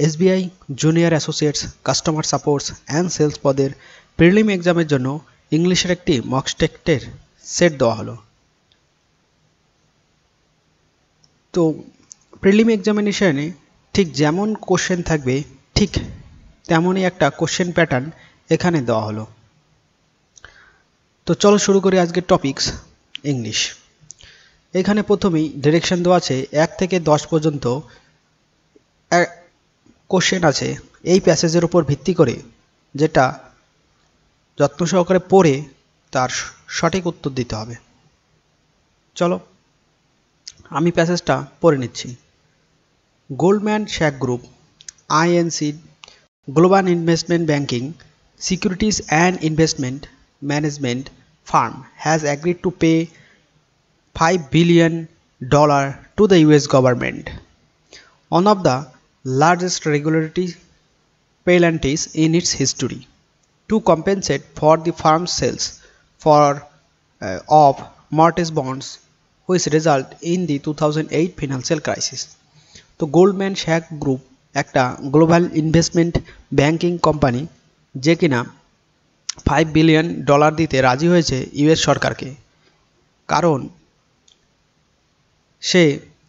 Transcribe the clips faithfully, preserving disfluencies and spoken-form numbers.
SBI junior associates customer supports and sales পদের prelim exam জন্য ইংলিশের একটি মক টেস্টের সেট দেওয়া হলো। তো প্রিলিম এক্সামিনেশনে ঠিক যেমন কোশ্চেন থাকবে ঠিক তেমনই একটা কোশ্চেন প্যাটার্ন এখানে দেওয়া হলো। তো চলো শুরু করি আজকের টপিকস ইংলিশ। এখানে প্রথমেই ডিরেকশন দেওয়া আছে এক থেকে দশ পর্যন্ত কোশ্চেন আছে এই প্যাসেজের উপর ভিত্তি করে, যেটা যত্ন সহকারে পড়ে তার সঠিক উত্তর দিতে হবে। চলো আমি প্যাসেজটা পড়ে নিচ্ছি। Goldman Sachs group INC global investment banking securities and investment management firm has agreed to pay five billion dollars to the U S government, one of the largest regulatory penalties in its history, to compensate for the firm's sales for uh, of mortgage bonds which result in the two thousand eight financial crisis. তো Goldman Sachs group একটা global investment banking company, যে কিনা five billion dollar দিতে রাজি হয়েছে US সরকারকে, কারণ সে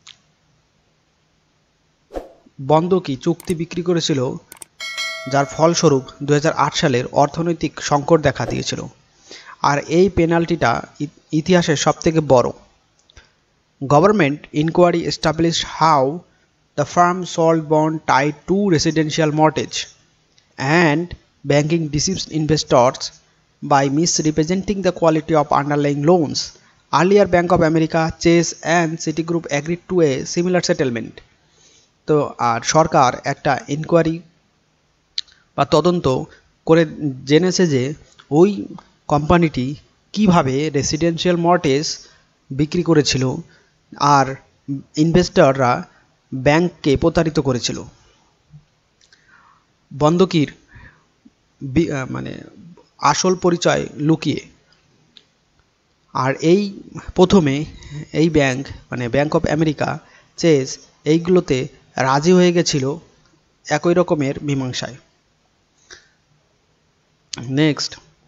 বন্ধকি চুক্তি বিক্রি করেছিল, যার ফলস্বরূপ দু হাজার আট সালের অর্থনৈতিক সংকট দেখা দিয়েছিল। আর এই পেনাল্টিটা ইতিহাসের সবথেকে বড়। Government inquiry establish how the firm sold bond tied to residential mortgage and banking deceived investors by misrepresenting the quality of underlying loans. Earlier, Bank of America, Chase and Citigroup agreed to a similar settlement. তো আর সরকার একটা inquiry বা তদন্ত করে জেনেছে যে ওই কোম্পানিটি কিভাবে রেসিডেন্সিয়াল মর্টগেজ বিক্রি করেছিল আর ইনভেস্টররা ব্যাংককে প্রতারিত করেছিল বন্ধকির মানে আসল পরিচয় লুকিয়ে। আর এই প্রথমে এই ব্যাংক মানে ব্যাংক অফ আমেরিকা, চেস এইগুলোতে রাজি হয়ে গেছিল একই রকমের মীমাংসায়। Next,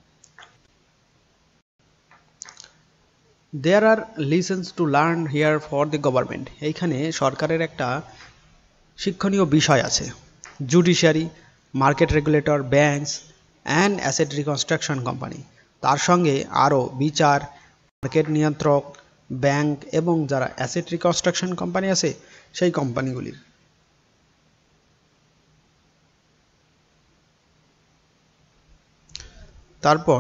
there are lessons to learn here for the government. এইখানে সরকারের একটা শিক্ষণীয় বিষয় আছে। Judiciary, market regulator, banks and asset reconstruction company, তার সঙ্গে আরও বিচার, মার্কেট নিয়ন্ত্রক, ব্যাংক এবং যারা অ্যাসেট রিকনস্ট্রাকশন কোম্পানি আছে সেই কোম্পানিগুলির। তারপর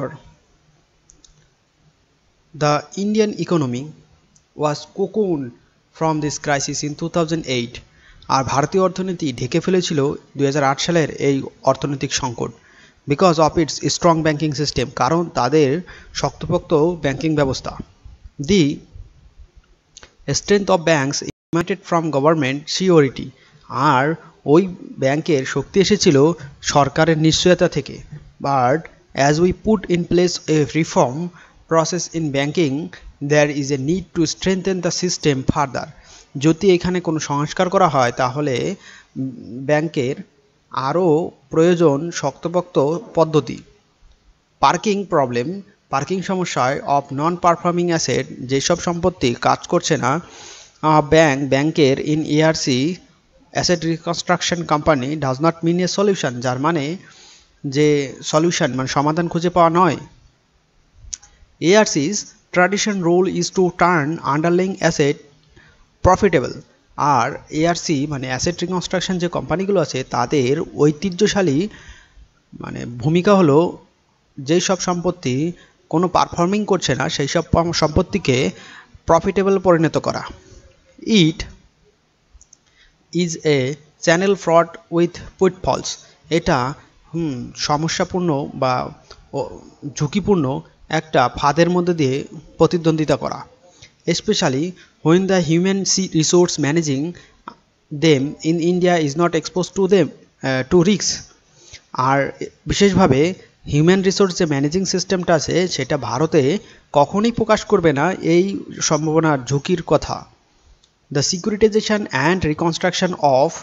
the Indian economy was cocoon from this crisis in two thousand eight. আর ভারতীয় অর্থনীতি ঢেকে ফেলেছিল দুই হাজার আট সালের এই অর্থনৈতিক সংকট, because of its strong banking system, কারণ তাদের শক্তপোক্ত ব্যাংকিং ব্যবস্থা। The strength of banks emanated from government surety, আর ওই ব্যাংকের শক্তি এসেছিল সরকারের নিশ্চয়তা থেকে। But as we put in place a reform process in banking there is a need to strengthen the system further. যদি এখানে কোনো সংস্কার করা হয় তাহলে ব্যাংকের আরও প্রয়োজন শক্তপোক্ত পদ্ধতি। পার্কিং প্রবলেম, পার্কিং সমস্যায় অফ নন পারফর্মিং অ্যাসেট, যেসব সম্পত্তি কাজ করছে না, ব্যাংক ব্যাংকের in ARC asset reconstruction company does not mean a solution, যার মানে যে সলিউশন মানে সমাধান খুঁজে পাওয়া নয়। ARC's tradition role is to turn underlying asset profitable. আর এআরসি মানে অ্যাসেট রিকনস্ট্রাকশন যে কোম্পানিগুলো আছে তাদের ঐতিহ্যশালী মানে ভূমিকা হলো যেই সব সম্পত্তি কোনো পারফর্মিং করছে না সেই সব সম্পত্তিকে প্রফিটেবল পরিণত করা। It is a channel fraud with pitfalls, এটা হুম সমস্যাপূর্ণ বা ঝুঁকিপূর্ণ একটা ফাঁদের মধ্যে দিয়ে প্রতিদ্বন্দ্বিতা করা। Especially when the human resource managing them in India is not exposed to them uh, to risks. আর বিশেষভাবে হিউম্যান রিসোর্স যে ম্যানেজিং সিস্টেমটা আছে সেটা ভারতে কখনোই প্রকাশ করবে না এই সম্ভাবনার ঝুঁকির কথা। The securitization and reconstruction of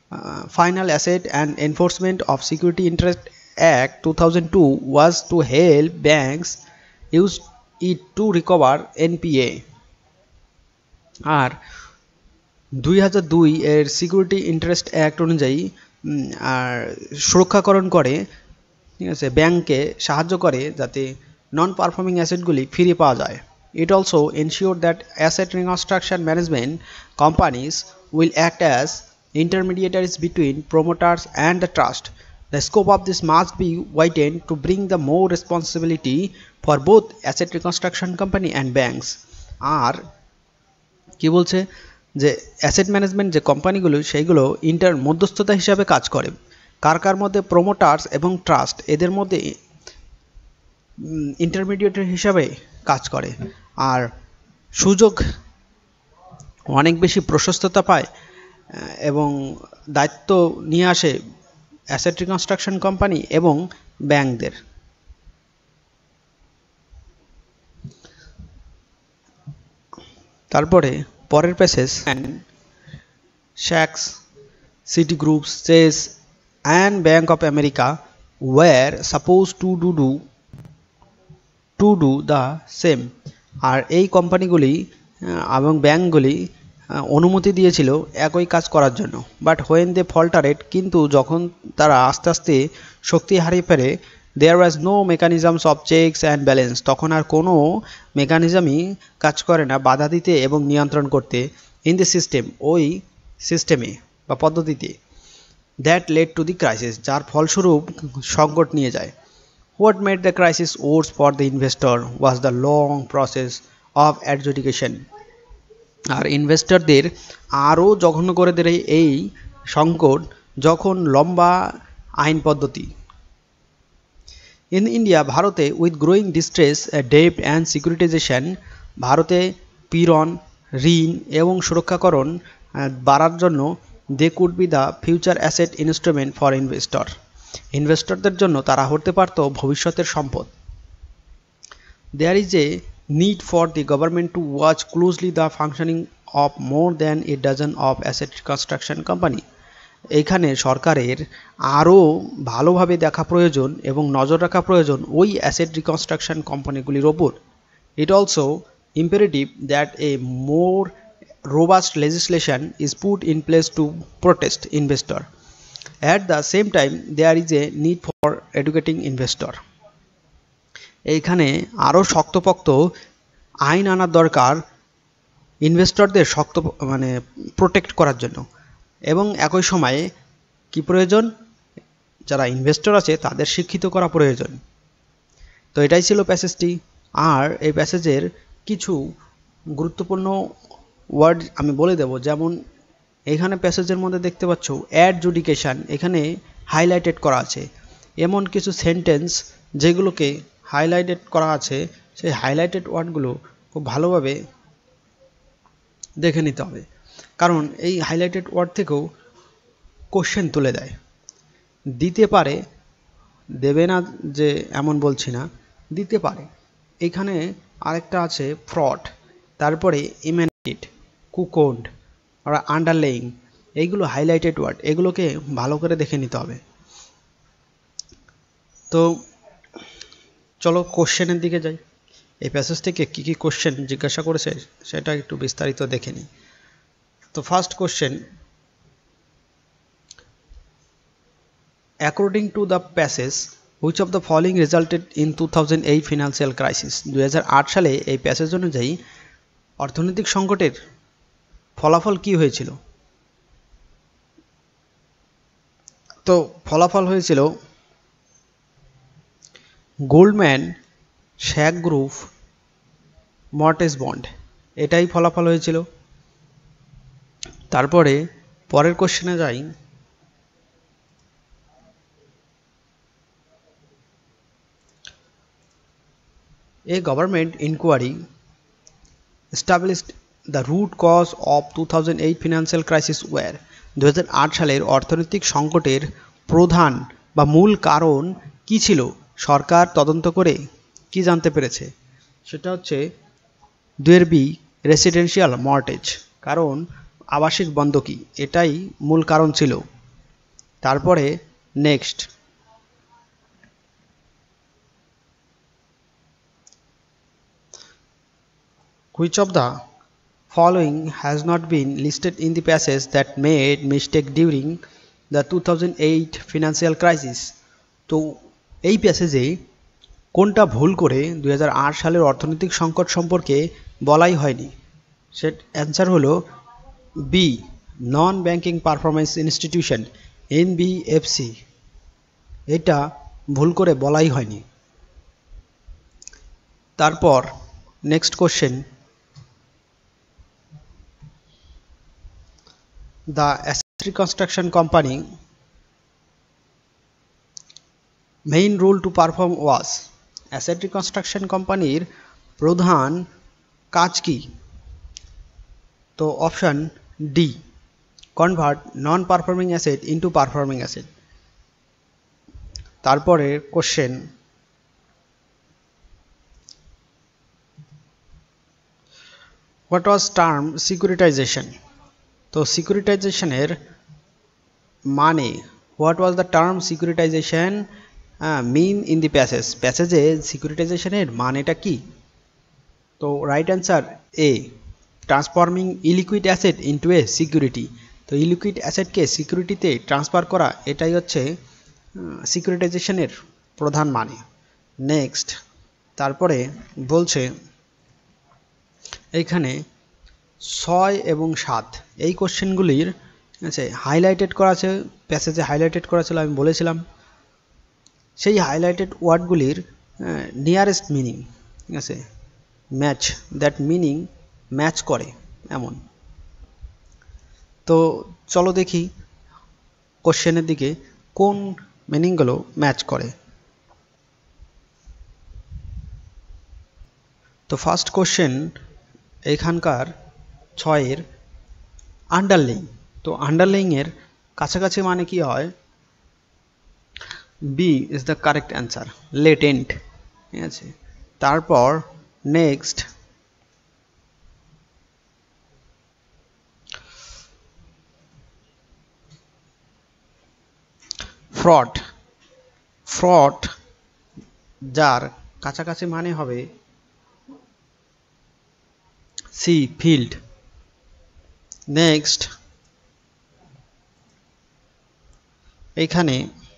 uh, Final Asset and Enforcement of Security Interest Act two thousand two was to help banks use it to recover N P A. আর দুই হাজার দুই এর সিকিউরিটি ইন্টারেস্ট অ্যাক্ট অনুযায়ী আর সুরক্ষাকরণ করে, ঠিক আছে, ব্যাংককে সাহায্য করে যাতে নন পারফর্মিং অ্যাসেটগুলি ফিরে পাওয়া যায়। It also ensured that asset reconstruction management companies will act as intermediaries between promoters and the trust. The scope of this must be widened to bring the more responsibility for both asset reconstruction company and banks. আর কি বলছে যে asset management যে কোম্পানিগুলো সেইগুলো inter মধ্যস্থতা হিসাবে কাজ করে, কার কার মধ্যে, প্রমোটার্স এবং ট্রাস্ট এদের মধ্যে ইন্টারমিডিয়েটর হিসাবে কাজ করে। আর সুযোগ অনেক বেশি প্রশস্ততা পায় এবং দায়িত্ব নিয়ে আসে অ্যাসেট রিকনস্ট্রাকশন কোম্পানি এবং ব্যাংকদের। তারপরে পরের passage, Sachs, Citigroup, Chase and Bank of America were supposed to do, do to do the same. আর এই কোম্পানিগুলি এবং ব্যাংকগুলি অনুমতি দিয়েছিল একই কাজ করার জন্য, বাট হোয়েন দে ফল্টারেড, কিন্তু যখন তারা আস্তে আস্তে শক্তি হারিয়ে ফেলে, there was no mechanisms of checks and balance, তখন আর কোনো মেকানিজমই কাজ করে না বাধা দিতে এবং নিয়ন্ত্রণ করতে, ইন দ্য সিস্টেম, ওই সিস্টেমে বা পদ্ধতিতে, that led to the crisis, যার ফলস্বরূপ সংকট নিয়ে যায়। What made the crisis worse for the investor was the long process of adjudication. আর ইনভেস্টরদের আরও জঘন্য করে দেয় এই সংকট যখন লম্বা আইন পদ্ধতি। ইন ইন্ডিয়া, ভারতে, with growing distress, debt and securitization, ভারতে পীড়ন, ঋণ এবং সুরক্ষাকরণ বাড়ার জন্য, they could be the future asset instrument for investor, ইনভেস্টরদের জন্য তারা হতে পারত ভবিষ্যতের সম্পদ। There is a need for the government to watch closely the functioning of more than a dozen of asset construction company, এইখানে সরকারের আরও ভালোভাবে দেখা প্রয়োজন এবং নজর রাখা প্রয়োজন ওই অ্যাসেট রিকনস্ট্রাকশন কোম্পানিগুলির ওপর। It also imperative that a more robust legislation is put in place to protect investor. At the same time, there is a need for educating investor. এইখানে আরও শক্তপোক্ত আইন আনার দরকার ইনভেস্টরদের শক্ত মানে প্রোটেক্ট করার জন্য, এবং একই সময়ে কি প্রয়োজন, যারা ইনভেস্টর আছে তাদের শিক্ষিত করা প্রয়োজন। তো এটাই ছিল প্যাসেজটি। আর এই প্যাসেজের কিছু গুরুত্বপূর্ণ ওয়ার্ড আমি বলে দেব, যেমন এখানে প্যাসেজের মধ্যে দেখতে পাচ্ছ অ্যাডজুডিকেশন, এখানে হাইলাইটেড করা আছে, এমন কিছু সেন্টেন্স যেগুলোকে হাইলাইটেড করা আছে, সেই হাইলাইটেড ওয়ার্ডগুলো খুব ভালোভাবে দেখে নিতে হবে, কারণ এই হাইলাইটেড ওয়ার্ড থেকেও কোশ্চেন তুলে দেয়, দিতে পারে, দেবে না যে এমন বলছি না, দিতে পারে। এখানে আরেকটা আছে ফ্রড, তারপরে ইমেনিট, কুকোন্ড আর আন্ডারলেইং, এইগুলো হাইলাইটেড ওয়ার্ড, এগুলোকে ভালো করে দেখে নিতে হবে। তো চলো কোশ্চেনের দিকে যাই। এই প্যাসেজ থেকে কী কী কোশ্চেন জিজ্ঞাসা করেছে সেটা একটু বিস্তারিত দেখে নিই। তো first question, according to the passage which of the following resulted in two thousand eight financial crisis, দুই হাজার আট সালে এই প্যাসেজ অনুযায়ী অর্থনৈতিক সংকটের ফলাফল কি হয়েছিল? তো ফলাফল হয়েছিল Goldman Sachs group mortgage bond, এটাই ফলাফল হয়েছিল। তারপরে পরের কোশ্চেনে যাই, a government inquiry established the root cause of two thousand eight financial crisis where, দুই হাজার আট সালের অর্থনৈতিক সংকটের প্রধান বা মূল কারণ কি ছিল, সরকার তদন্ত করে কি জানতে পেরেছে, সেটা হচ্ছে দুয়ের বি রেসিডেন্সিয়াল মর্টেজ, কারণ আবাসিক বন্ধকি, এটাই মূল কারণ ছিল তারপরে next, which of the following has not been listed in the passage that made mistake during the two thousand eight financial crisis? তো এই প্যাসেজে কোনটা ভুল করে দুই হাজার আট সালের অর্থনৈতিক সংকট সম্পর্কে বলাই হয়নি? সেট অ্যান্সার হলো B, non banking performance institution N B F C, এটা ভুল করে বলাই হয়নি। তারপর next question, the asset reconstruction company main role to perform was, asset reconstruction কোম্পানির প্রধান কাজ কি? তো option D, convert non performing asset into performing asset. তারপরে question, what was term securitization? তো সিকিউরিটাইজেশনের মানে, what was the term securitization mean in the passage? প্যাসেজে সিকিউরিটাইজেশনের মানেটা কি? তো right answer A, transforming illiquid asset into a security. তো ইলিকুইড অ্যাসেটকে সিকিউরিটিতে ট্রান্সফার করা, এটাই হচ্ছে সিকিউরিটাইজেশনের প্রধান মানে। নেক্সট, তারপরে বলছে এইখানে ছয় এবং সাত এই কোশ্চেনগুলির আছে হাইলাইটেড করা আছে, প্যাসেজে হাইলাইটেড করা ছিল, আমি বলেছিলাম। সেই হাইলাইটেড ওয়ার্ডগুলির নিয়ারেস্ট মিনিং, ঠিক আছে, ম্যাচ, দ্যাট মিনিং ম্যাচ করে এমন। তো চলো দেখি কোশ্চেনের দিকে কোন মিনিংগুলো ম্যাচ করে। তো ফার্স্ট কোশ্চেন এইখানকার ছয়ের আন্ডারলাইং। তো আন্ডারলাইংয়ের কাছাকাছি মানে কি হয়? B is the correct answer, latent, ঠিক আছে। তারপর নেক্সট, ফ্রড। ফ্রড যার কাছাকাছি মানে হবে সি, ফিল্ড। নেক্সট, এইখানে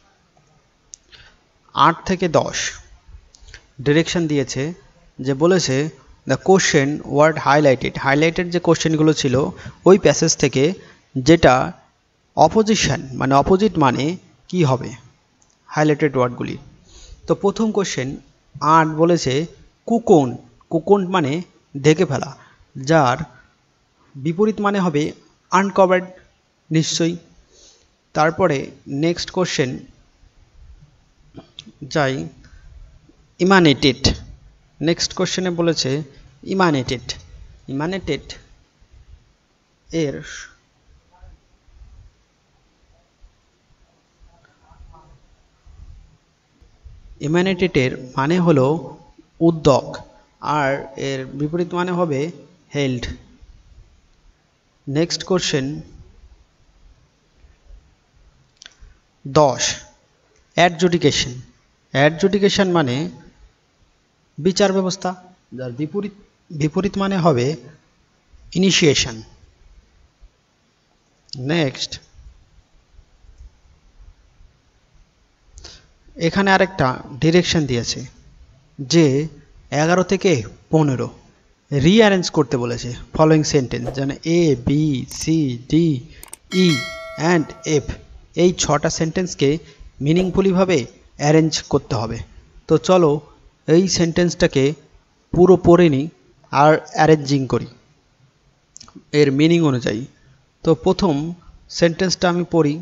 আট থেকে দশ ডিরেকশন দিয়েছে, যে বলেছে the question word highlighted. Highlighted যে কোশ্চেনগুলো ছিল ওই প্যাসেজ থেকে, যেটা অপোজিশন মানে অপোজিট মানে কি হবে হাইলাইটেড ওয়ার্ডগুলি। তো প্রথম কোশ্চেন আট বলেছে কুকোন। কুকোন মানে ঢেকে ফেলা, যার বিপরীত মানে হবে আনকভার্ড, নিশ্চয়ই। তারপরে নেক্সট কোশ্চেন যাই, ইমানেটেড। নেক্সট কোশ্চেনে বলেছে ইমানেটেড। ইমানেটেড এর ইমানেটেডের মানে হলো উদ্যোগ, আর এর বিপরীত মানে হবে হেল্ড। নেক্সট কোশ্চেন দশ, অ্যাডজুডিকেশন। অ্যাডজুডিকেশন মানে বিচার ব্যবস্থা, যার বিপরীত বিপরীত মানে হবে ইনিশিয়েশন। নেক্সট, এখানে আরেকটা ডিরেকশন দিয়েছে যে এগারো থেকে পনেরো রিঅ্যারেঞ্জ করতে বলেছে ফলোয়িং সেন্টেন্স, যেন A B C D E and F, এই ছটা সেন্টেন্সকে মিনিংফুলিভাবে অ্যারেঞ্জ করতে হবে। তো চলো এই সেন্টেন্সটাকে পুরো পড়ে নিই আর অ্যারেঞ্জিং করি এর মিনিং অনুযায়ী। তো প্রথম সেন্টেন্সটা আমি পড়ি,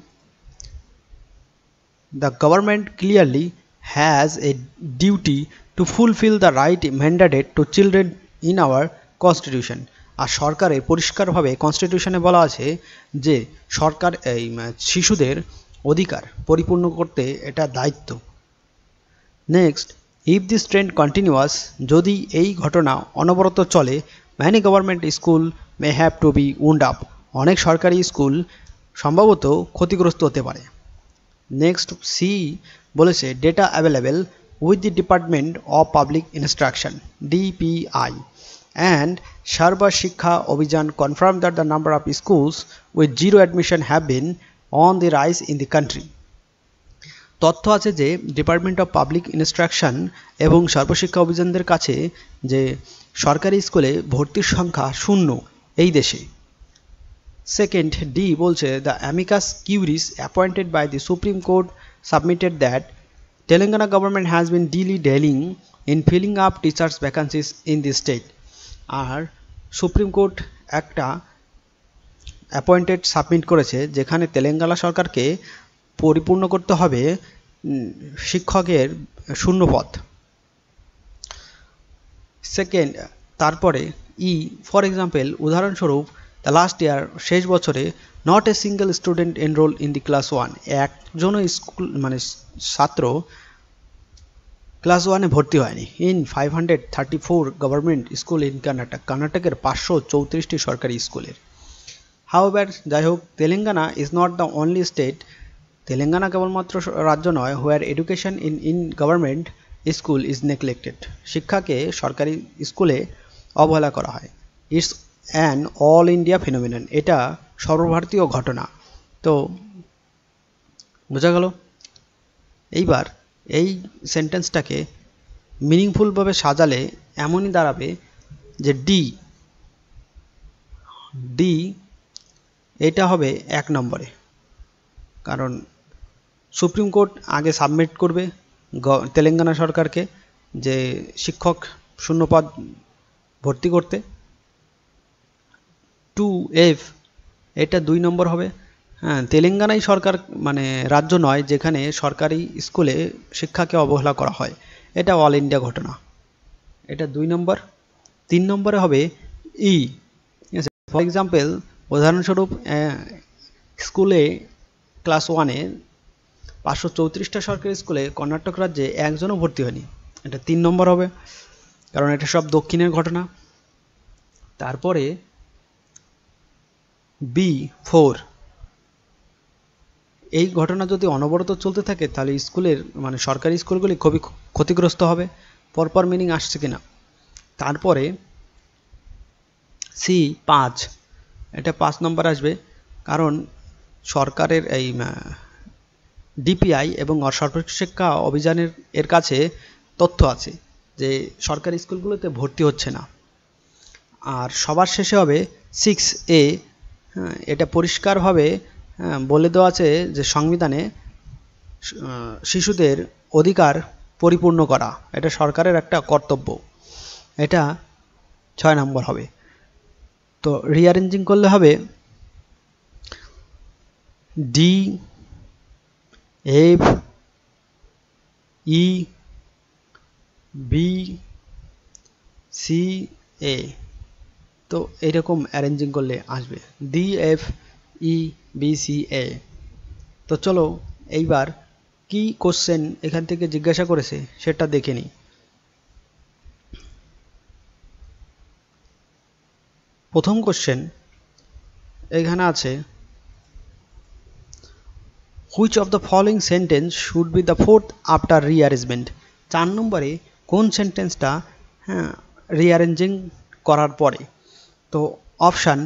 the government clearly has a duty to fulfill the right mandated to children in our constitution। আর সরকারের পরিষ্কারভাবে কনস্টিটিউশনে বলা আছে যে সরকার এই শিশুদের অধিকার পরিপূর্ণ করতে এটা দায়িত্ব। Next, if this trend continuous, যদি এই ঘটনা অনবরত চলে, many government school may have to be wound up, অনেক সরকারি স্কুল সম্ভবত ক্ষতিগ্রস্ত হতে পারে। নেক্সট সি বলেছে data available with the department of public instruction DPI and Sarva Shikha Abhijan confirmed that the number of schools with zero admission have been on the rise in the country. তথ্য আছে যে department of public instruction এবং সর্বশিক্ষা অভিযানদের কাছে যে সরকারি স্কুলে ভর্তির সংখ্যা শূন্য এই দেশে। সেকেন্ড ডি বলছে the amicus curiae appointed by the supreme court submitted that Telangana government has been dilly dallying in filling up teachers vacancies in the state. আর সুপ্রিম কোর্ট একটা অ্যাপয়েন্টেড সাবমিট করেছে যেখানে তেলেঙ্গানা সরকারকে পরিপূর্ণ করতে হবে শিক্ষকের শূন্য পদ। সেকেন্ড তারপরে ই ফর এক্সাম্পল উদাহরণস্বরূপ দ্য লাস্ট ইয়ার শেষ বছরে not a single student enrol in the class one, একজনও স্কুল মানে ছাত্র ক্লাস ওয়ানে ভর্তি হয়নি। In five hundred thirty four government school in Karnataka, কর্ণাটকের পাঁচশো চৌত্রিশটি সরকারি স্কুলের। হাউএভার যাই হোক Telangana is not the only state, Telangana কেবলমাত্র রাজ্য নয় where education in in government school is neglected, শিক্ষাকে সরকারি স্কুলে অবহেলা করা হয়। It's an all India phenomenon, এটা সর্বভারতীয় ঘটনা। তো বোঝা গেল। এইবার এই সেন্টেন্সটাকে মিনিংফুলভাবে সাজালে এমনই দাঁড়াবে যে ডি ডি এটা হবে এক নম্বরে, কারণ সুপ্রিম কোর্ট আগে সাবমিট করবে তেলেঙ্গানা সরকারকে যে শিক্ষক শূন্যপদ ভর্তি করতে। টু এফ এটা দুই নম্বর হবে। হ্যাঁ, তেলেঙ্গানাই সরকার মানে রাজ্য নয় যেখানে সরকারি স্কুলে শিক্ষাকে অবহেলা করা হয়, এটা অল ইন্ডিয়া ঘটনা, এটা দুই নম্বর। তিন নম্বরে হবে ই, ঠিক আছে। ফর এক্সাম্পল উদাহরণস্বরূপ স্কুলে ক্লাস ওয়ানে পাঁচশো চৌত্রিশটা সরকারি স্কুলে কর্ণাটক রাজ্যে একজনও ভর্তি হয়নি, এটা তিন নম্বর হবে কারণ এটা সব দক্ষিণের ঘটনা। তারপরে বি ফোর, এই ঘটনা যদি অনবরত চলতে থাকে তাহলে স্কুলের মানে সরকারি স্কুলগুলি খুবই ক্ষতিগ্রস্ত হবে। পরপর মিনিং আসছে কিনা। তারপরে সি পাঁচ, এটা পাঁচ নম্বর আসবে কারণ সরকারের এই ডিপিআই এবং সর্বশিক্ষা অভিযানের এর কাছে তথ্য আছে যে সরকারি স্কুলগুলোতে ভর্তি হচ্ছে না। আর সবার শেষে হবে সিক্স এ, এটা পরিষ্কারভাবে বলে দেওয়া আছে যে সংবিধানে শিশুদের অধিকার পরিপূর্ণ করা এটা সরকারের একটা কর্তব্য, এটা ছয় নম্বর হবে। তো রিঅ্যারেঞ্জিং করলে হবে D F E B C A, তো এইরকম অ্যারেঞ্জিং করলে আসবে D F E B C A. তো চলো এইবার কি কোশ্চেন এখান থেকে জিজ্ঞাসা করেছে সেটা দেখে নিই। প্রথম কোশ্চেন এখানে আছে which of the following sentence should be the fourth after rearrangement, চার নম্বরে কোন সেন্টেন্সটা হ্যাঁ রিঅ্যারেঞ্জিং করার পরে। তো অপশান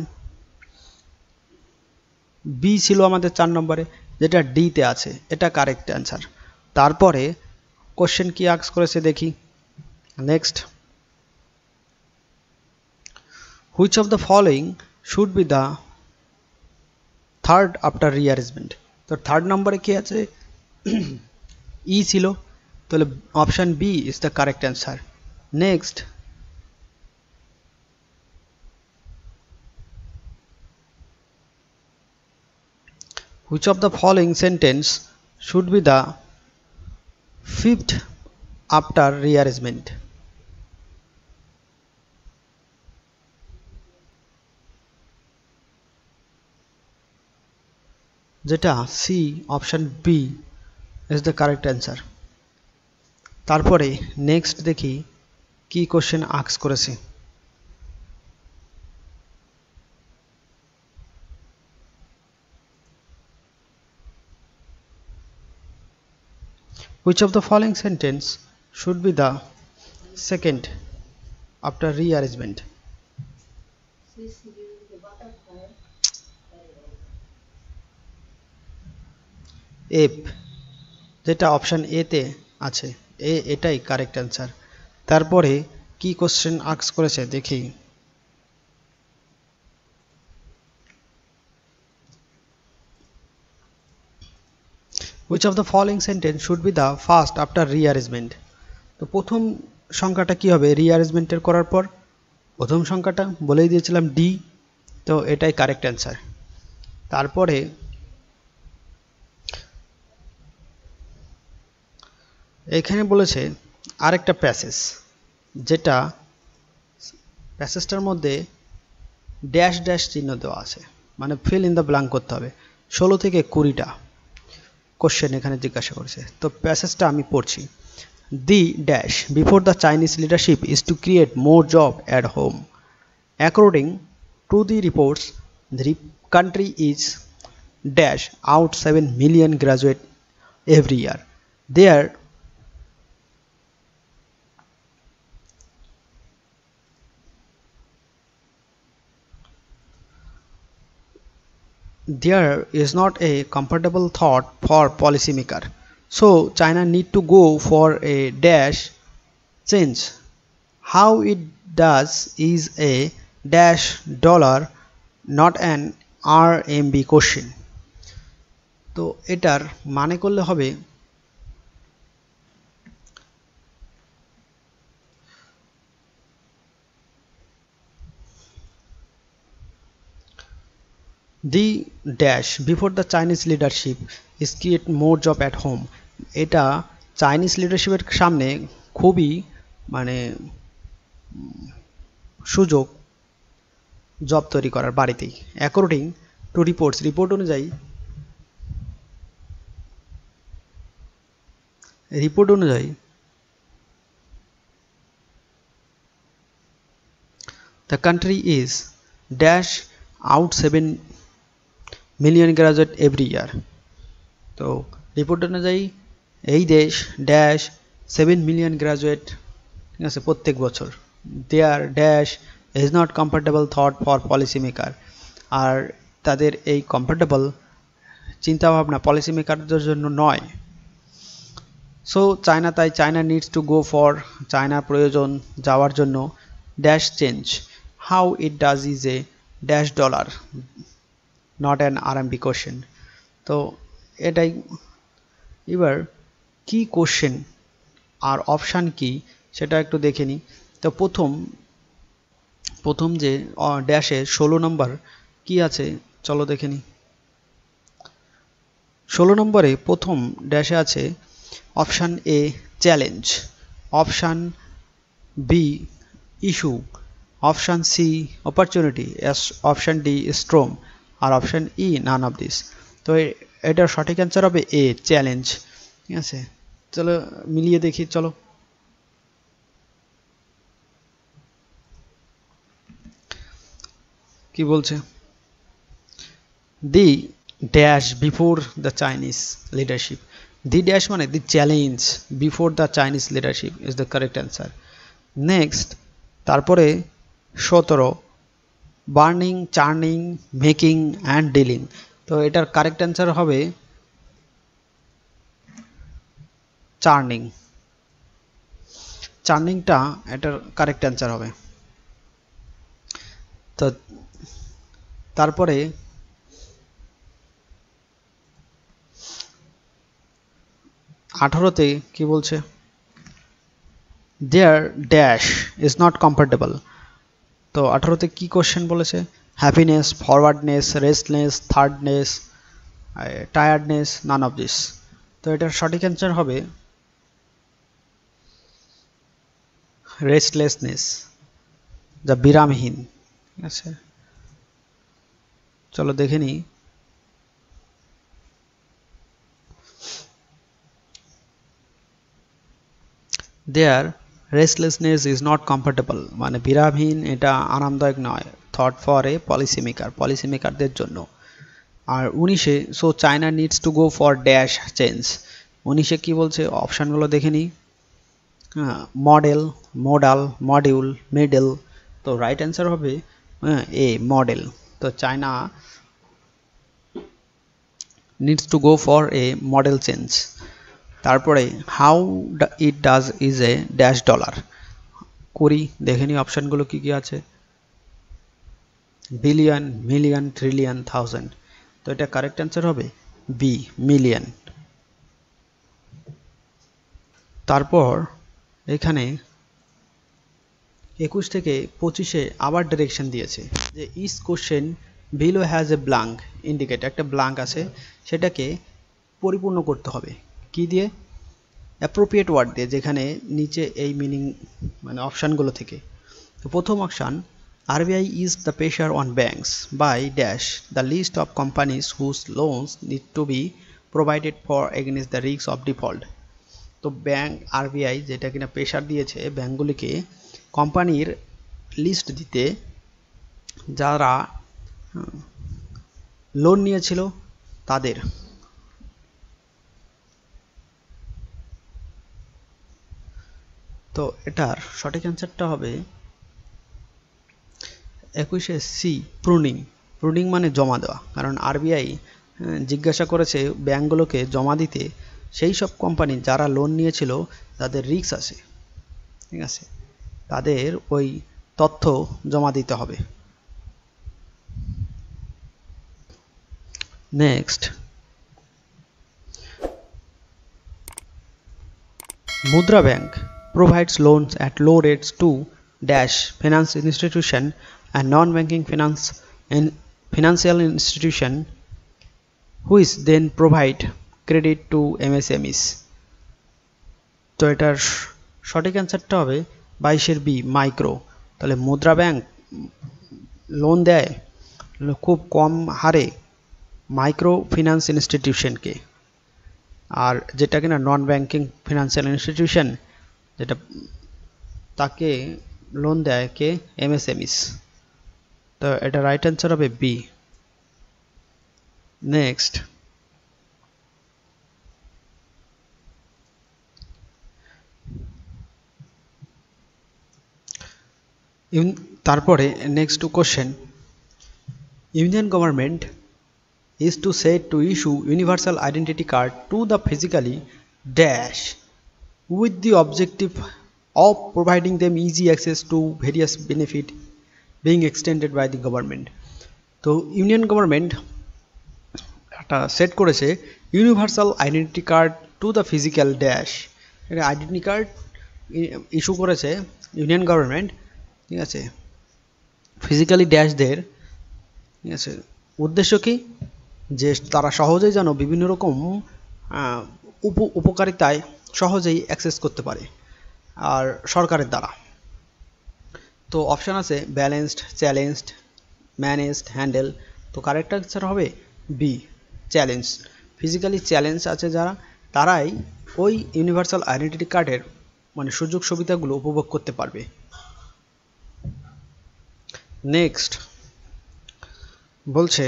বি ছিল আমাদের চার নম্বরে, যেটা ডিতে আছে, এটা কারেক্ট অ্যান্সার। তারপরে কোশ্চেন কি আস্ক করেছে দেখি। Next, which of the following should be the third after rearrangement, তো থার্ড নম্বরে কি আছে ই ছিল, তাহলে option B is the correct answer. Next, which of the following sentence should be the fifth after rearrangement, যেটা C option B is the correct answer. তারপরে next দেখি কি কোশ্চেন আস্ক করেছে। Which of the following sentence should be the second after rearrangement? F যেটা option A তে আছে, এ এটাই correct answer. তারপরে কি কোশ্চেন আস্ক করেছে দেখি। Which of the following sentence should be the first after rearrangement? তো প্রথম সংখ্যাটা কি হবে রিঅ্যারেঞ্জমেন্টের করার পর? প্রথম সংখ্যাটা বলেই দিয়েছিলাম ডি, তো এটাই কারেক্ট অ্যান্সার। তারপরে এখানে বলেছে আরেকটা প্যাসেজ, যেটা প্যাসেজটার মধ্যে ড্যাশ ড্যাশ চিহ্ন দেওয়া আছে, মানে ফিল ইন দ্য ব্ল্যাঙ্ক করতে হবে। ষোলো থেকে কুড়িটা কোশ্চেন এখানে জিজ্ঞাসা করেছে। তো প্যাসেজটা আমি পড়ছি। The dash before the Chinese leadership is to create more job at home. According to the reports, the country is dash out seven million graduate every year. There there is not a comfortable thought for policymaker. So China need to go for a dash change. How it does is a dash dollar, not an R M B question. তো এটার মানে করলে হবে the dash before the Chinese leadership is create more job at home. এটা Chinese লিডারশিপের সামনে খুবই মানে সুযোগ জব তৈরি করার বাড়িতেই। অ্যাকর্ডিং টু রিপোর্টস, রিপোর্ট অনুযায়ী রিপোর্ট অনুযায়ী the country is dash out seven million graduate every year. তো রিপোর্ট অনুযায়ী এই দেশ ড্যাশ সেভেন মিলিয়ন গ্রাজুয়েট, ঠিক আছে, প্রত্যেক বছর। There dash is not comfortable thought for policy maker, আর তাদের এই কমফোর্টেবল চিন্তাভাবনা পলিসি মেকারদের জন্য নয়। সো চায়না, তাই China needs to go for, China প্রয়োজন যাওয়ার জন্য dash change. How it does is a dash dollar, not an R M B question. তো এটাই। এবার কি কোশ্চেন আর অপশান কি সেটা একটু দেখে নিই। তো প্রথম প্রথম যে ড্যাশে ষোলো নম্বর কি আছে চলো দেখে নিই। ষোলো নম্বরে প্রথম ড্যাশে আছে option A challenge, option B issue, option C opportunity, option D strong, আর option E none of this. তো এটার সঠিক অ্যান্সার হবে এ চ্যালেঞ্জ, ঠিক আছে। চলো মিলিয়ে দেখি, চলো। কি বলছে, the dash before the Chinese leadership, the dash মানে the challenge before the Chinese leadership is the correct answer. Next তারপরে সতেরো burning, churning, making and dealing. তো এটার কারেক্ট অ্যান্সার হবে চার্নিং, চার্নিংটা এটার কারেক্ট অ্যান্সার হবে। তো তারপরে আঠারোতে কি বলছে, there dash is not comfortable. তো আঠারোতে কি কোশ্চেন বলেছে, happiness, forwardness, restless, thirdness, tiredness, none of this. তো এটার সঠিক অ্যান্সার হবে রেস্টলেসনেস, যা বিরামহীন, ঠিক আছে। চলো দেখে নিই। There restlessness is not comfortable মানে বিরামহীন, এটা আরামদায়ক নয়। Thought for a policy maker, policy মেকারদের জন্য। আর উনিশে so China needs to go for dash change, উনিশে কি বলছে অপশানগুলো দেখে নিই। Model, modal, module, middle. তো রাইট অ্যান্সার হবে এ মডেল। তো China needs to go for a model change। তারপরে how it does is a dash dollar। করি দেখে নিই অপশানগুলো কি কি আছে। Billion, million, trillion, thousand. তো এটা কারেক্ট অ্যান্সার হবে বি মিলিয়ন। তারপর এখানে একুশ থেকে পঁচিশে আবার ডিরেকশন দিয়েছে যে is question below has a blank indicate, একটা ব্ল্যাঙ্ক আছে সেটাকে পরিপূর্ণ করতে হবে কি দিয়ে, অ্যাপ্রোপ্রিয়েট ওয়ার্ড দিয়ে, যেখানে নিচে এই মিনিং মানে অপশানগুলো থেকে। তো প্রথম option RBI is the pressure on banks by dash the list of companies whose loans need to be provided for against the risk of default. তো ব্যাঙ্ক আরবিআই যেটা কিনা প্রেশার দিয়েছে ব্যাঙ্কগুলিকে কোম্পানির লিস্ট দিতে যারা লোন নিয়েছিল তাদের। তো এটার সঠিক অ্যান্সারটা হবে একুশে সি প্রুনিং। প্রুনিং মানে জমা দেওয়া, কারণ আরবিআই জিজ্ঞাসা করেছে ব্যাঙ্কগুলোকে জমা দিতে সেই সব কোম্পানি যারা লোন নিয়েছিল তাদের রিস্ক আছে, ঠিক আছে, তাদের ওই তথ্য জমা দিতে হবে। Next, Mudra bank provides loans at low rates to dash finance institution and non-banking finance and financial institution which then provide credit to M S M Es. তো এটার সঠিক অ্যান্সারটা হবে বাইশের বি মাইক্রো। তাহলে মুদ্রা ব্যাংক লোন দেয় খুব কম হারে মাইক্রো ফিনান্স ইনস্টিটিউশনকে, আর যেটা কিনা নন ব্যাংকিং ফিনান্সিয়াল ইনস্টিটিউশন যেটা তাকে লোন দেয় কে এম এস এম ইস। তো এটা রাইট অ্যান্সার হবে বি। নেক্সট, তারপরে next question, union government is to set to issue universal identity card to the physically dash with the objective of providing them easy access to various benefit being extended by the government। তো union government একটা set করেছে universal identity card to the physical dash, এটা identity card issue করেছে union government, ঠিক আছে, physically ড্যাশদের, ঠিক আছে। উদ্দেশ্য কি, যে তারা সহজেই যেন বিভিন্ন রকম উপ উপকারিতায় সহজেই অ্যাক্সেস করতে পারে আর সরকারের দ্বারা। তো অপশান আছে ব্যালেন্সড, চ্যালেঞ্জড, ম্যানেজড, হ্যান্ডেল। তো কারেক্ট অ্যান্সার হবে বি চ্যালেঞ্জ। ফিজিক্যালি চ্যালেঞ্জ আছে যারা, তারাই ওই ইউনিভার্সাল আইডেন্টিটি কার্ডের মানে সুযোগ সুবিধাগুলো উপভোগ করতে পারবে। নেক্সট বলছে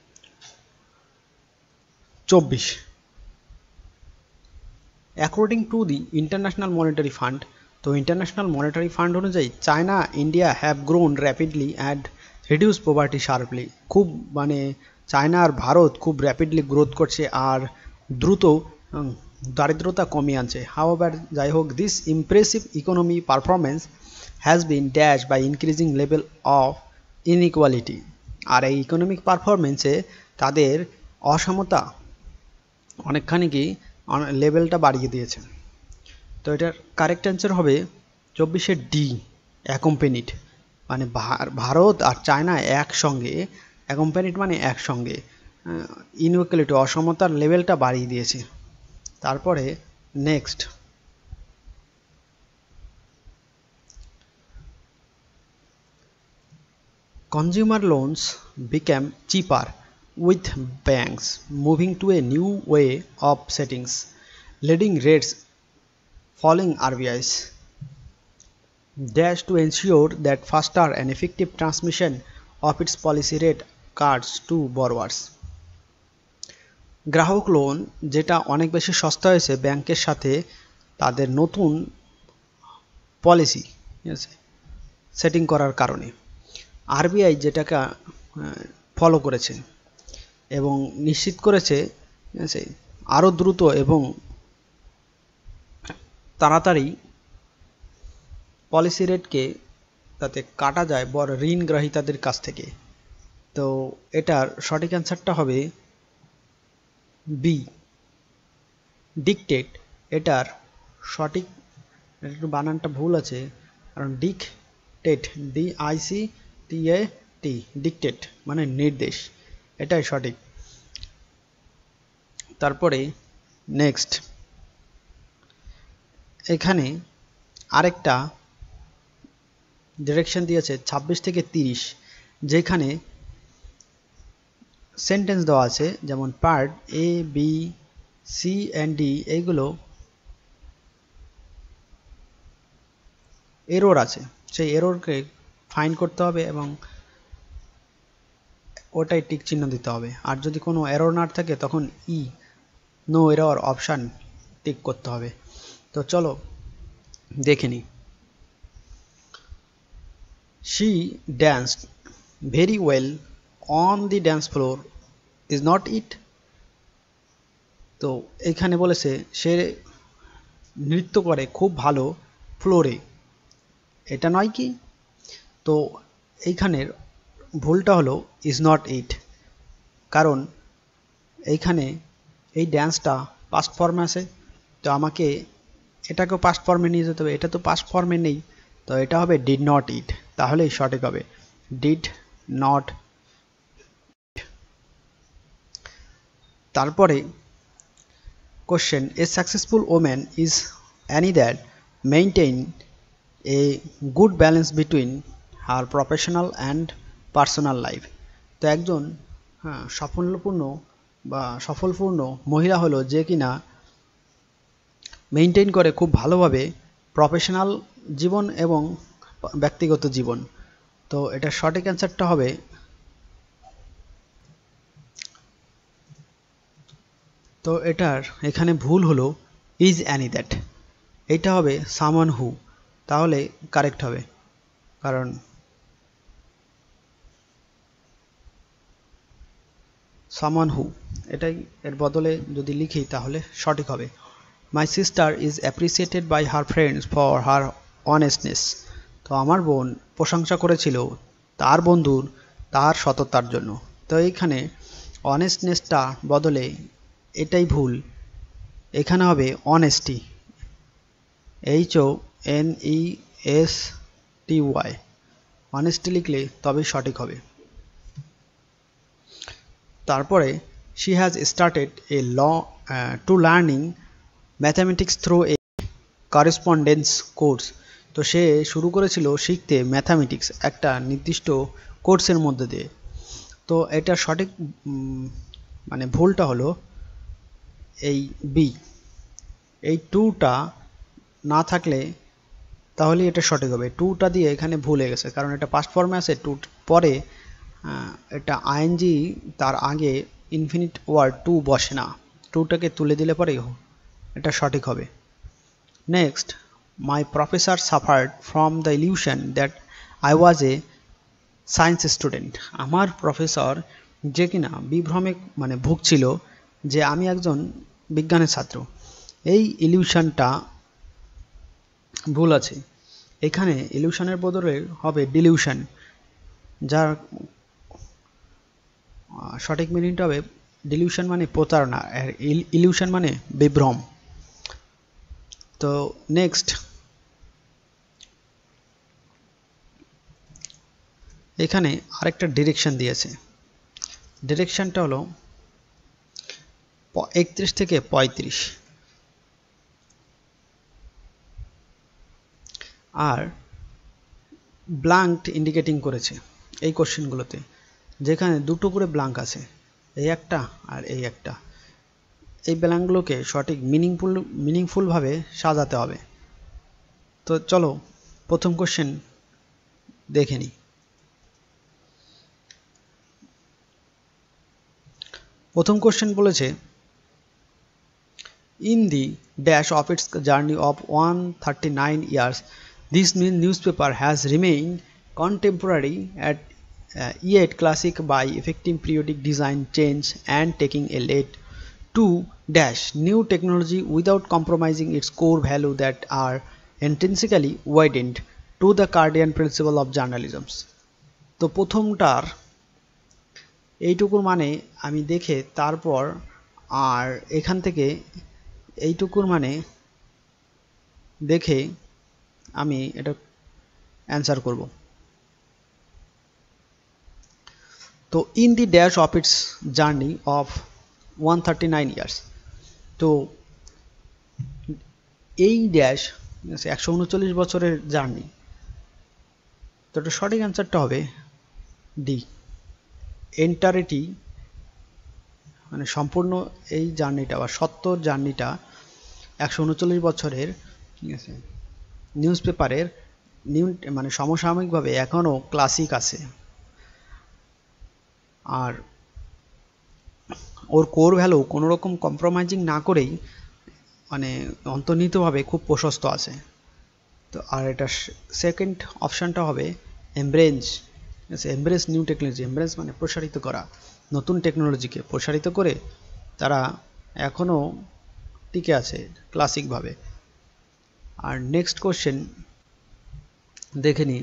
চব্বিশ, according to the international monetary fund. তো ইন্টারন্যাশনাল মনিটারি ফান্ড অনুযায়ী China India have grown rapidly and reduce poverty sharply. খুব মানে চায়না আর ভারত খুব র্যাপিডলি গ্রোথ করছে আর দ্রুত দারিদ্রতা কমিয়ে আনছে। হাউএভার যাই হোক, this impressive economy performance has been dash by increasing level of inequality. আর এই ইকোনমিক পারফরমেন্সে তাদের অসমতা অনেকখানি কি লেভেলটা বাড়িয়ে দিয়েছে। তো এটার কারেক্ট অ্যান্সার হবে চব্বিশের ডি অ্যাকম্পেনিড। মানে ভারত আর চায়না একসঙ্গে, অ্যাকম্পেনিড মানে একসঙ্গে ইনইকুয়ালিটি অসমতার লেভেলটা বাড়িয়ে দিয়েছে। তারপরে next, consumer loans became cheaper with banks moving to a new way of settings, leading rates falling R B Is dash to ensure that faster and effective transmission of its policy rate cards to borrowers। গ্রাহক loan যেটা অনেক বেশি সস্তা হয়েছে ব্যাংকের সাথে তাদের নতুন পলিসি, ঠিক আছে, সেটিং করার কারণে। আরবিআই যেটাকে ফলো করেছে এবং নিশ্চিত করেছে, ঠিক আছে, আরও দ্রুত এবং তাড়াতাড়ি পলিসি রেটকে তাতে কাটা যায় বড় ঋণ গ্রহীতাদের কাছ থেকে। তো এটার সঠিক অ্যান্সারটা হবে বি, ডিকটেট। এটার সঠিক, একটু বানানটা ভুল আছে, কারণ dictate, D I C T A T, dictate মানে নির্দেশ, এটাই সঠিক। তারপরে নেক্সট, এখানে আরেকটা ডিরেকশন দিয়েছে ছাব্বিশ থেকে তিরিশ, যেখানে সেন্টেন্স দেওয়া আছে, যেমন part A B C and D, এইগুলো এরর আছে, সেই এররকে ফাইন্ড করতে হবে এবং ওটাই টিক চিহ্ন দিতে হবে। আর যদি কোনো এরর না থাকে তখন E, no error option tick করতে হবে। তো চলো দেখে নিই। She danced very well on the dance floor, is not it? তো এখানে বলেছে সে নৃত্য করে খুব ভালো ফ্লোরে, এটা নয় কি? তো এইখানের ভুলটা হলো ইজ নট ইট, কারণ এইখানে এই ড্যান্সটা পাস্ট ফর্মে আছে, তো আমাকে এটাকেও পাস্ট ফর্মে নিয়ে যেতে হবে, এটা তো পাস্ট ফর্মে নেই, তো এটা হবে ডিড নট ইট, তাহলেই সঠিক হবে ডিড নট। তারপরে question, a successful woman is any that maintain a good balance between her professional and personal life. তো একজন হ্যাঁ সাফল্যপূর্ণ বা সফলপূর্ণ মহিলা হলো যে কিনা মেইনটেইন করে খুব ভালোভাবে প্রফেশনাল জীবন এবং ব্যক্তিগত জীবন। তো এটা সঠিক অ্যান্সারটা হবে তো এটার এখানে ভুল হলো ইজ অ্যানি দ্যাট, এটা হবে সামওয়ান হু, তাহলে কারেক্ট হবে, কারণ সামওয়ান হু এটাই এর বদলে যদি লিখি তাহলে সঠিক হবে। My sister is appreciated by her friends for her honestness. তো আমার বোন প্রশংসা করেছিল তার বন্ধুর তার সততার জন্য। তো এইখানে অনেস্টনেসটা বদলে এটাই ভুল, এখানে হবে honesty, H O N E S T Y, honesty লিখলে তবেই সঠিক হবে। তারপরে she has started a law uh, to learning mathematics through a correspondence course। তো সে শুরু করেছিল শিখতে ম্যাথামেটিক্স একটা নির্দিষ্ট কোর্সের মধ্যে দিয়ে। তো এটা সঠিক মানে ভুলটা হলো এই বি, এই টুটা না থাকলে তাহলে এটা সঠিক হবে, টুটা দিয়ে এখানে ভুল হয়ে গেছে, কারণ এটা পাস্ট ফর্মে আছে, টু পরে এটা আইএনজি তার আগে ইনফিনিট ওয়ার্ড টু বসে না, টুটাকে তুলে দিলে পরে এটা সঠিক হবে। Next, my professor suffered from the illusion that I was a science student. আমার প্রফেসর যে কিনা বিভ্রমে মানে ভুগছিল যে আমি একজন বিজ্ঞানের ছাত্র, এই ইলিউশনটা ভুল আছে, এখানে ইলিউশনের বদলে হবে ডিলিউশন, যার সঠিক মিনিংটা হবে ডিলিউশন মানে প্রতারণা, আর ইলিউশন মানে বিভ্রম। তো নেক্সট, এখানে আরেকটা ডিরেকশন দিয়েছে, ডিরেকশনটা হলো একত্রিশ থেকে পঁয়ত্রিশ, আর ব্ল্যাঙ্ক ইন্ডিকেটিং করেছে এই কোশ্চেনগুলোতে, যেখানে দুটো করে ব্ল্যাঙ্ক আছে, এই একটা আর এই একটা, এই ব্ল্যাঙ্কগুলোকে সঠিক মিনিংফুল মিনিংফুলভাবে সাজাতে হবে। তো চলো প্রথম কোশ্চেন দেখে নিই। প্রথম কোশ্চেন বলেছে In the dash of its journey of one hundred thirty-nine years, this newspaper has remained contemporary at uh, yet classic by effecting periodic design change and taking a lead to dash new technology without compromising its core value that are intrinsically widened to the Cardian principle of journalism. তো প্রথমটার এইটুকুর মানে আমি দেখে তারপর আর এখান থেকে এইটুকুর মানে দেখে আমি এটা অ্যান্সার করব। তো in the dash of its journey of one thirty nine years, তো এই ড্যাশ একশো উনচল্লিশ বছরের জার্নি, তো এটা সঠিক অ্যান্সারটা হবে ডি, এন্টারিটি, মানে সম্পূর্ণ এই জার্নিটা বা সত্তর জার্নিটা একশো উনচল্লিশ বছরের, ঠিক আছে, নিউজ পেপারের নিউ মানে সমসাময়িকভাবে এখনও ক্লাসিক আছে আর ওর কোর ভ্যালু কোনো রকম কম্প্রোমাইজিং না করেই মানে অন্তর্নিহিতভাবে খুব প্রশস্ত আছে। তো আর এটা সেকেন্ড অপশানটা হবে embrace, embrace new technology, embrace মানে প্রসারিত করা, নতুন টেকনোলজিকে প্রসারিত করে তারা এখনও টিকে আছে ক্লাসিকভাবে। আর নেক্সট কোশ্চেন দেখে নিই।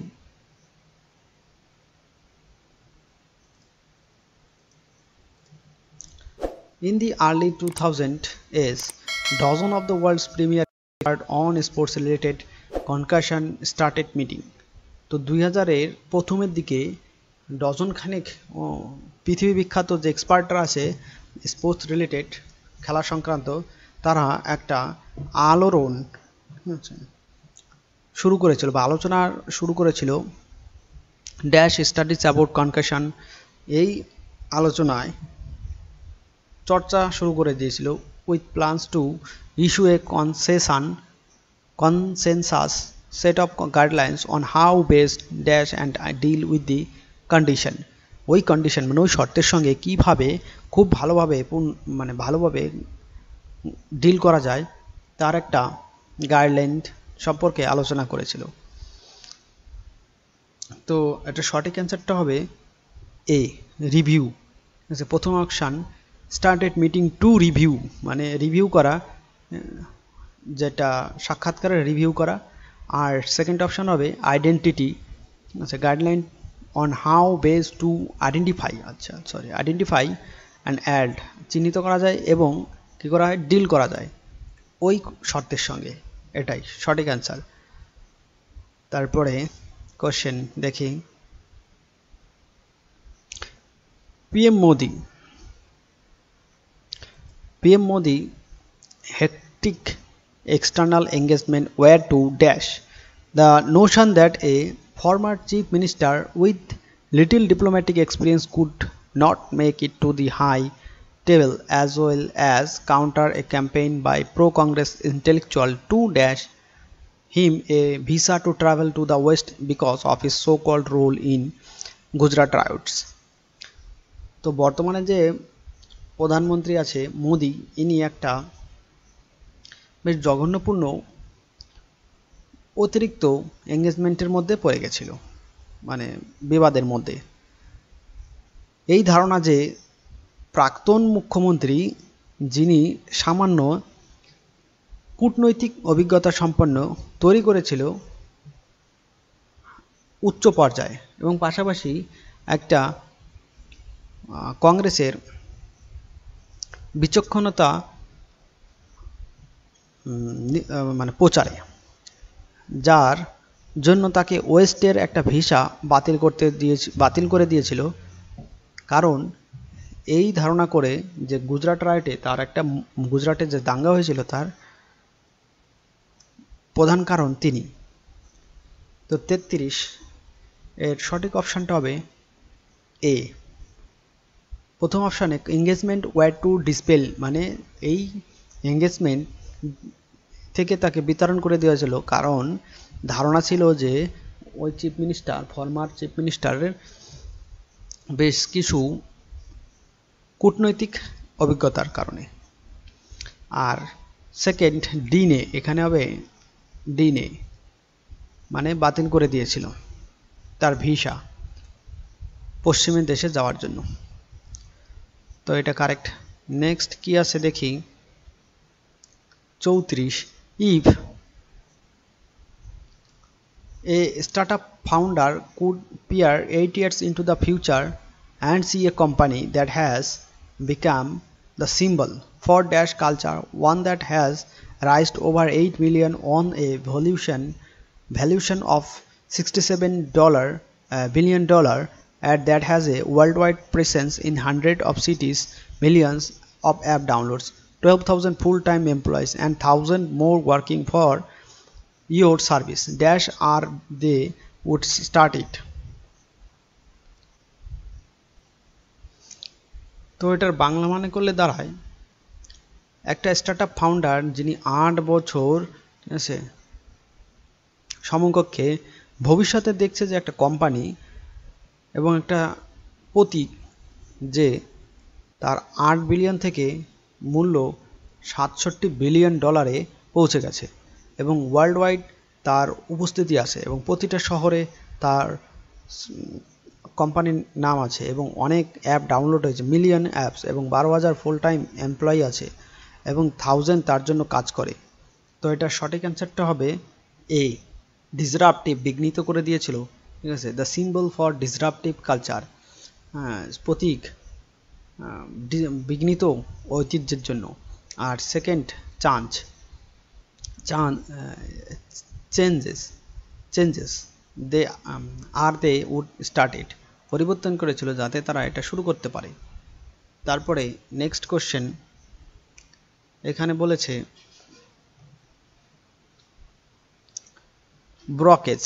In the early two thousands, dozen of the world's premier on sports related concussion started meeting. তো দুই হাজারের প্রথমের দিকে ডজন খানেক পৃথিবী বিখ্যাত যে এক্সপার্টরা আছে স্পোর্টস রিলেটেড খেলা সংক্রান্ত, তারা একটা আলোড়ন শুরু করেছিল বা আলোচনা শুরু করেছিল ড্যাশ স্টাডিজ অ্যাবাউট কনকাশন। এই আলোচনায় চর্চা শুরু করে দিয়েছিল with plans to issue a concession consensus set of guidelines on how best dash and deal with the condition. ওই কন্ডিশন মানে ওই শর্তের সঙ্গে কীভাবে খুব ভালোভাবে মানে ভালোভাবে ডিল করা যায় তার একটা গাইডলাইন সম্পর্কে আলোচনা করেছিল। তো এটা সঠিক অ্যান্সারটা হবে এ, রিভিউ। প্রথম option started meeting to review, মানে রিভিউ করা, যেটা সাক্ষাৎকারের রিভিউ করা। আর সেকেন্ড অপশান হবে আইডেন্টিটি, আচ্ছা guideline on how base to identify, আচ্ছা সরি আইডেন্টিফাই অ্যান্ড অ্যাড, চিহ্নিত করা যায় এবং কী করা হয় ডিল করা যায় ওই শর্তের সঙ্গে, এটাই সঠিক অ্যান্সার। তারপরে কোশ্চেন দেখি, PM Modi PM Modi hectic external engagement were to dash the notion that a former chief minister with little diplomatic experience could not make it to the high table, as well as counter a campaign by pro-Congress intellectual to dash him a visa to travel to the West because of his so-called role in Gujarat riots. তো বর্তমানে যে প্রধানমন্ত্রী আছে মোদি, ইনি একটা বেশ জঘন্যপূর্ণ অতিরিক্ত এঙ্গেজমেন্টের মধ্যে পড়ে গেছিল, মানে বিবাদের মধ্যে। এই ধারণা যে প্রাক্তন মুখ্যমন্ত্রী, যিনি সামান্য কূটনৈতিক অভিজ্ঞতা সম্পন্ন, তৈরি করেছিল উচ্চ পর্যায়ে এবং পাশাপাশি একটা কংগ্রেসের বিচক্ষণতা মানে প্রচারে, যার জন্য তাকে ওয়েস্টের একটা ভিসা বাতিল করতে দিয়ে বাতিল করে দিয়েছিল, কারণ এই ধারণা করে যে গুজরাট রাইটে তার একটা গুজরাটে যে দাঙ্গা হয়েছিল তার প্রধান কারণ তিনি। তো তেত্রিশ এর সঠিক অপশানটা হবে এ, প্রথম অপশানে এঙ্গেজমেন্ট ওয়ার টু ডিসপেল, মানে এই এঙ্গেজমেন্ট থেকে তাকে বিতরণ করে দেওয়া ছিল, কারণ ধারণা ছিল যে ওই চিফ মিনিস্টার ফরমার চিফ মিনিস্টারের বেশ কিছু কূটনৈতিক অভিজ্ঞতার কারণে। আর সেকেন্ড ডিনে, এখানে হবে ডিনে মানে বাতিল করে দিয়েছিল তার ভিসা পশ্চিমের দেশে যাওয়ার জন্য। তো এটা কারেক্ট। নেক্সট কি আছে দেখি, চৌত্রিশ, if a startup founder could peer eight years into the future and see a company that has become the symbol for dash culture, one that has raised over eight million on a valuation valuation of sixty-seven uh, billion dollar, and that has a worldwide presence in hundreds of cities, millions of app downloads, twelve thousand full-time employees, and thousand more working for your service, dash are they would start it. তো এটার বাংলা মানে করলে দাঁড়ায়, একটা startup founder যিনি আট বছর ঠিক আছে সমকক্ষে ভবিষ্যতে দেখছে যে একটা কোম্পানি এবং একটা প্রতীক যে তার আট বিলিয়ন থেকে মূল্য সাতষট্টি বিলিয়ন ডলারে পৌঁছে গেছে এবং ওয়ার্ল্ড ওয়াইড তার উপস্থিতি আছে এবং প্রতিটা শহরে তার কোম্পানির নাম আছে এবং অনেক অ্যাপ ডাউনলোড হয়েছে, মিলিয়ন অ্যাপস, এবং বারো হাজার ফুল টাইম এমপ্লয়ি আছে এবং থাউজেন্ড তার জন্য কাজ করে। তো এটা সঠিক অ্যান্সারটা হবে এ, ডিসরাপটিভ, বিঘ্নিত করে দিয়েছিল, ঠিক আছে, the symbol for disruptive culture, হ্যাঁ, প্রতীক বিঘ্নিত ঐতিহ্যের জন্য। আর সেকেন্ড চান্স, চান changes changes they are they would start it, পরিবর্তন করেছিল যাতে তারা এটা শুরু করতে পারে। তারপরে নেক্সট কোশ্চেন এখানে বলেছে brokerage